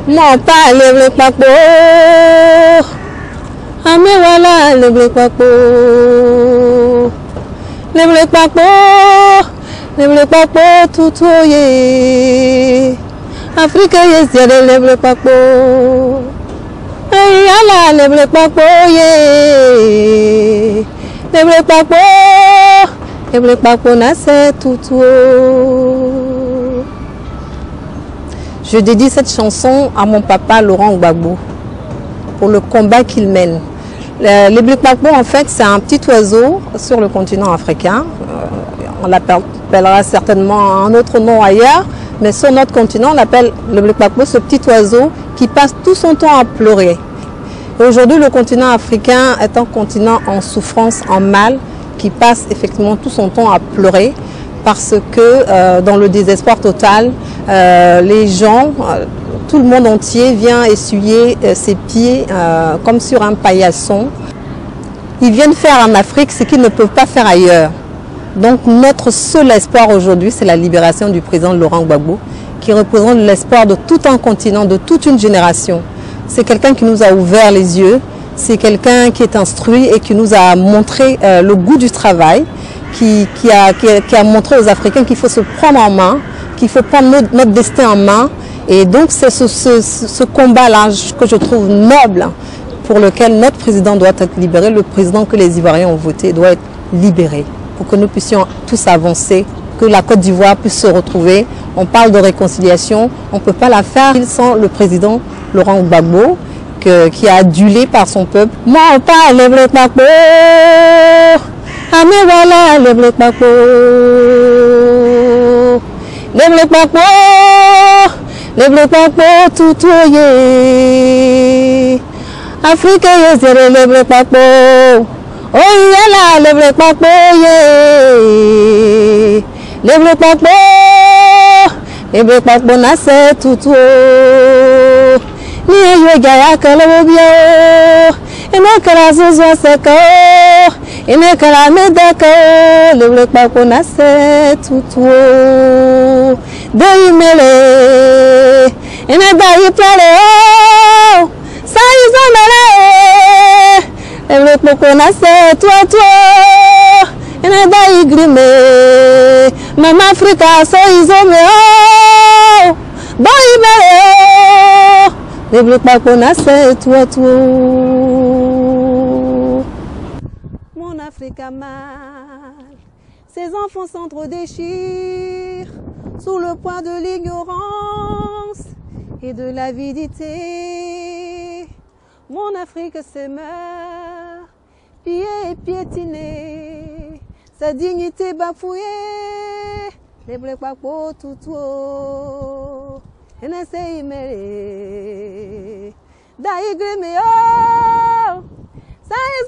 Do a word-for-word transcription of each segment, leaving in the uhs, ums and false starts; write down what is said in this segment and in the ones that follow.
Mon pas le papo. Ah mais voilà le papo. Le papo. Le papo tout oye. Afrique yes le papo. Ay ala le papo ye. Le papo. Le papo na c'est tout. Je dédie cette chanson à mon papa Laurent Gbagbo pour le combat qu'il mène. Le Blé Kpakpo, en fait, c'est un petit oiseau sur le continent africain. On l'appellera certainement un autre nom ailleurs, mais sur notre continent, on l'appelle le Blé Kpakpo, ce petit oiseau qui passe tout son temps à pleurer. Aujourd'hui, le continent africain est un continent en souffrance, en mal, qui passe effectivement tout son temps à pleurer. Parce que euh, dans le désespoir total, euh, les gens, euh, tout le monde entier vient essuyer euh, ses pieds euh, comme sur un paillasson. Ils viennent faire en Afrique ce qu'ils ne peuvent pas faire ailleurs. Donc notre seul espoir aujourd'hui, c'est la libération du président Laurent Gbagbo, qui représente l'espoir de tout un continent, de toute une génération. C'est quelqu'un qui nous a ouvert les yeux, c'est quelqu'un qui est instruit et qui nous a montré euh, le goût du travail. Qui, qui, a, qui, a, qui a montré aux Africains qu'il faut se prendre en main, qu'il faut prendre notre, notre destin en main. Et donc c'est ce, ce, ce combat-là que je trouve noble, pour lequel notre président doit être libéré, le président que les Ivoiriens ont voté doit être libéré, pour que nous puissions tous avancer, que la Côte d'Ivoire puisse se retrouver. On parle de réconciliation, on ne peut pas la faire sans le président Laurent Gbagbo, que, qui a adulé par son peuple. Moi, on parle de Blé Kpakpo. Ah mais voilà le Blé Kpakpo. Le Blé Kpakpo. Le Blé Kpakpo tout oye. Afrique yes le Blé Kpakpo. Oh yeah le Blé Kpakpo ye. Le Blé Kpakpo. Le Blé Kpakpo na c'est tout. Ni yo gaya kala bio. Et non kala zozo seko. Et ne kala medako le Blé Kpakpo na c'est tout. De imele. Et ne ba y plare. Ça ils ont mêlé. Le Blé Kpakpo na c'est toi toi. Et ne ba y grime. Même Africa so ils ont mêlé. Ba y mêlé. Le Blé Kpakpo na c'est toi toi. Mon Afrique a mal, ses enfants s'entre-déchirent sous le poids de l'ignorance et de l'avidité. Mon Afrique se meurt, pillée et piétinée, sa dignité bafouée. Le Blé Kpakpo tout haut, et ne sait y mêler. Daïgrime yo. Ça y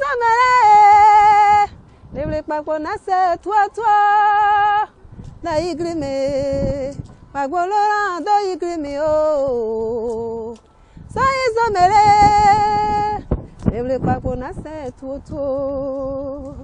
est, le Blé Kpakpo na c'est toi toi. La igrime, Gbagbo Laurent do igrime oh. Ça y est, le Blé Kpakpo na c'est toi toi.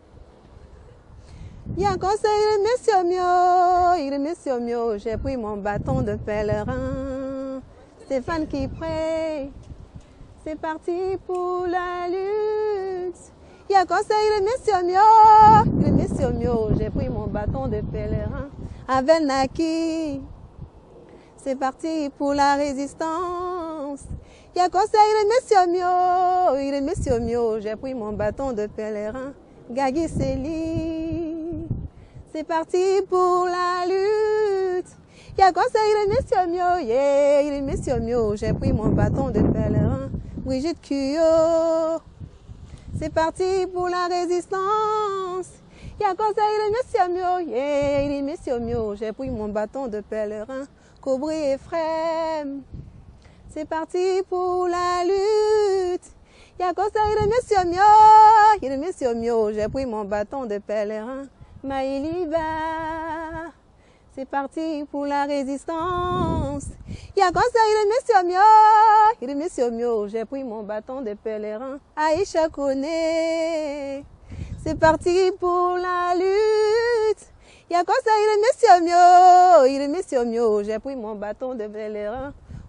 Y'a conseil il monsieur mio, il monsieur mio, j'ai pris mon bâton de pèlerin. Stéphane qui prie. C'est parti pour la lutte. Il y a conseil le monsieur mio, le monsieur mio, j'ai pris mon bâton de pèlerin avec Naki. C'est parti pour la résistance. Il y a conseil le monsieur mio, le monsieur mio, j'ai pris mon bâton de pèlerin. Gagui Céline. C'est parti pour la lutte. Il y a conseil le monsieur mio, yeah, le monsieur mio, j'ai pris mon bâton de pèlerin. Brigitte Cuyo, c'est parti pour la résistance. Il y a conseil le monsieur mio, yeah, le monsieur mio, j'ai pris mon bâton de pèlerin. Cobri Ephraim, c'est parti pour la lutte. Il y a conseil le monsieur mio, le monsieur mio, j'ai pris mon bâton de pèlerin. Maïliba, c'est parti pour la résistance. Il y a conseil le monsieur mio, le monsieur mio, j'ai pris mon bâton de pèlerin. Aïcha Koné, c'est parti pour la lutte. Il y a conseil le monsieur mio, le monsieur mio, j'ai pris mon bâton de pèlerin.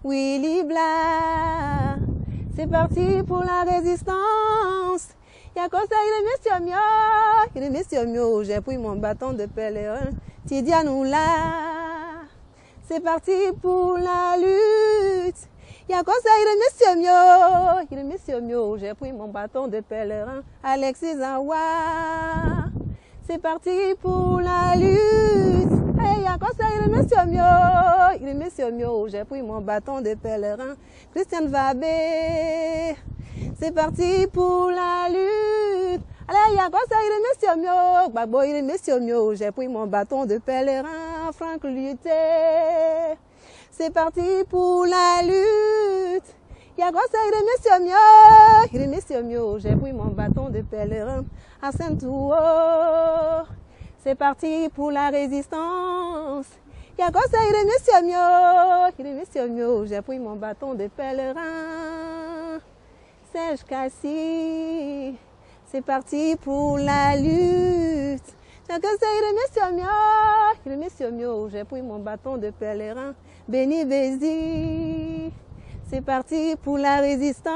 Willy Bla. C'est parti pour la résistance. Y'a quoi ça, il est monsieur mio, il est monsieur mio, j'ai pris mon bâton de pèlerin. Tidia nous là. C'est parti pour la lutte. Y'a quoi ça, il est monsieur mio, il est monsieur mio, j'ai pris mon bâton de pèlerin. Alexis Zawa. C'est parti pour la lutte. Hey, y'a quoi ça, il est monsieur mio, il est monsieur mio, j'ai pris mon bâton de pèlerin. Christiane Vabé. C'est parti pour la lutte. Allez, y'a quoi ça, il est monsieur mio, Gbagbo, il est monsieur mio, j'ai pris mon bâton de pèlerin. Franck Lutter. C'est parti pour la lutte. Y'a quoi ça, il est monsieur mio, il est monsieur mio, j'ai pris mon bâton de pèlerin. À Saint-Touo. C'est parti pour la résistance. Y'a quoi ça, il est monsieur mio, il est monsieur mio, j'ai pris mon bâton de pèlerin. Serge Cassi. C'est parti pour la lutte. Y'a quoi ça, il est monsieur mio, il est monsieur mio, j'ai pris mon bâton de pèlerin. Béni Bézi. C'est parti pour la résistance.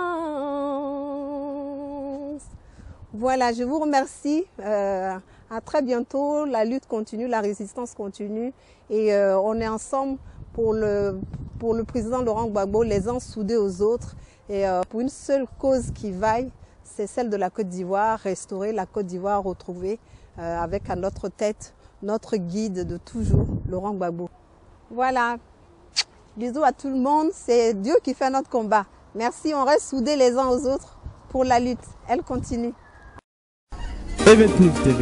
Voilà, je vous remercie. Euh, à très bientôt. La lutte continue, la résistance continue. Et euh, on est ensemble pour le, pour le président Laurent Gbagbo, les uns soudés aux autres. Et euh, pour une seule cause qui vaille, c'est celle de la Côte d'Ivoire, restaurer la Côte d'Ivoire, retrouver euh, avec à notre tête notre guide de toujours, Laurent Gbagbo. Voilà. Bisous à tout le monde. C'est Dieu qui fait notre combat. Merci, on reste soudés les uns aux autres pour la lutte. Elle continue. E vingt-neuf T V.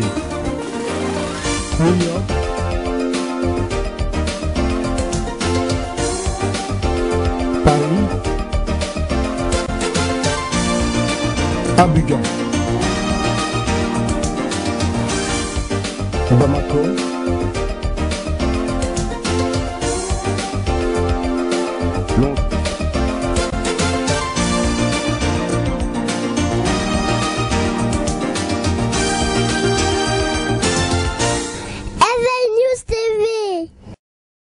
New York. Paris. Abidjan. Bamako.